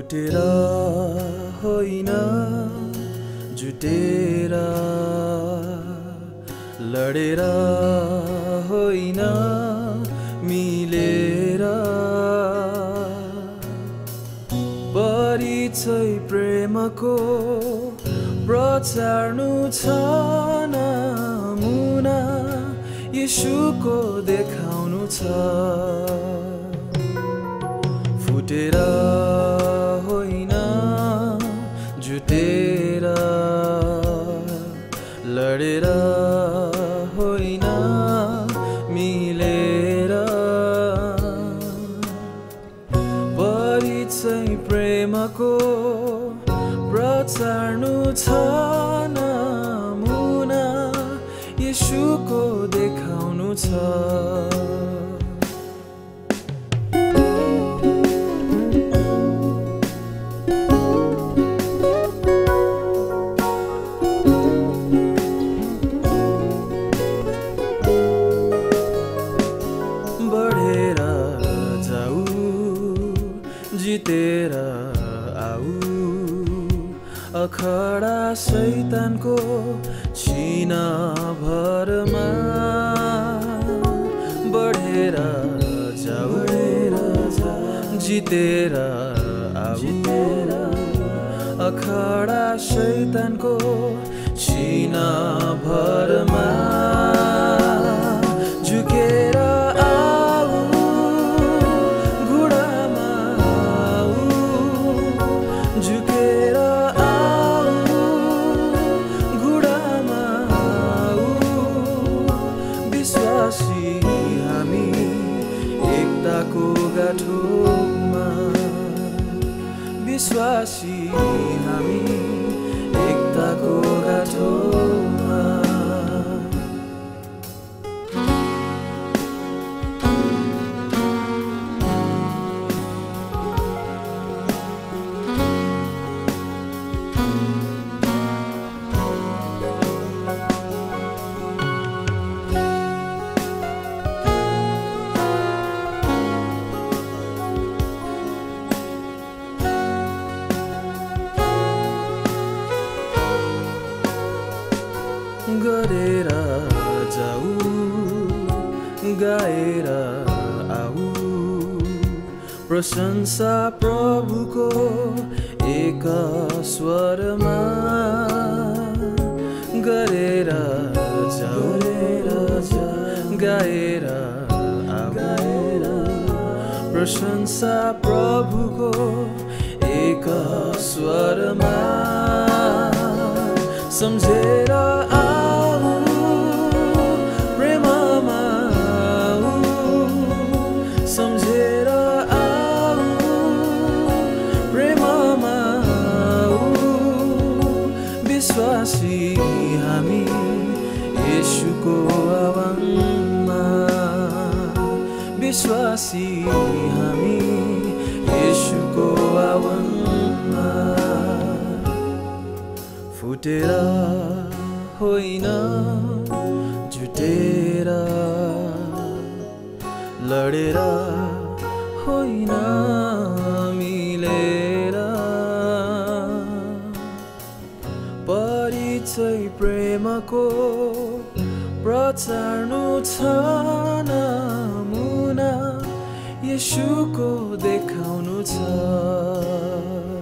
फुटेर होइन जुटेर लडेर होइन मिलेर परिचय प्रेमको प्रचार्नु छ नमुना येशूको देखाउनु छ फुटेर होइन जुटेर लडेर होइन मिलेर परिचय प्रेमको प्रचार्नु छ नमुना येशूको देखाउनु छ जितेर आऊ अखडा शैतानको छिना भरमा बढेर जाऊ जितेर आऊ अखडा शैतानको छिना भरमा झुकेर हामी एकताको गाठोमा विश्वासी हामी एकताको गाठोमा गरेर जाऊ गाएर आऊ प्रशंसा प्रभुको एक स्वरमा गरेर जाऊ गाएर आऊ प्रशंसा प्रभुको एक स्वरमा सम्झेर सम्झेर आऊ प्रेममा विश्वासी हामी येशूको आह्वानमा विश्वासी हामी येशूको आह्वानमा फुटेर होइन जुटेर लडेर होइन मिलेर परिचय प्रेमको प्रचार्नु छ नमुना येशूको देखाउनु छ